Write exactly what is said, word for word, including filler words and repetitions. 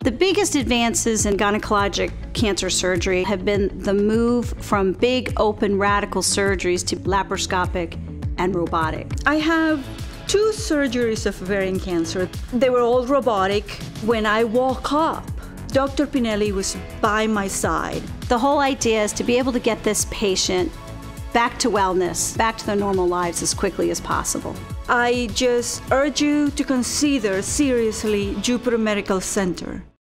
The biggest advances in gynecologic cancer surgery have been the move from big open radical surgeries to laparoscopic and robotic. I have two surgeries of ovarian cancer. They were all robotic. When I woke up, Doctor Pinelli was by my side. The whole idea is to be able to get this patient back to wellness, back to their normal lives as quickly as possible. I just urge you to consider seriously Jupiter Medical Center.